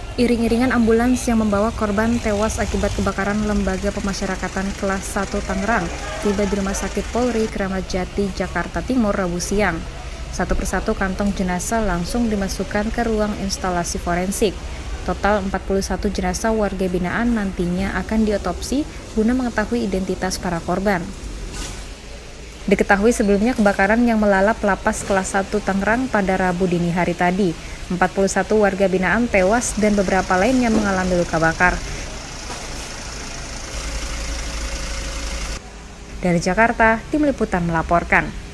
Iring-iringan ambulans yang membawa korban tewas akibat kebakaran Lembaga Pemasyarakatan Kelas 1 Tangerang tiba di Rumah Sakit Polri Kramat Jati, Jakarta Timur, Rabu siang. Satu persatu kantong jenazah langsung dimasukkan ke ruang instalasi forensik. Total 41 jenazah warga binaan nantinya akan diotopsi guna mengetahui identitas para korban. Diketahui sebelumnya kebakaran yang melalap lapas kelas 1 Tangerang pada Rabu dini hari tadi. 41 warga binaan tewas dan beberapa lainnya mengalami luka bakar. Dari Jakarta, Tim Liputan melaporkan.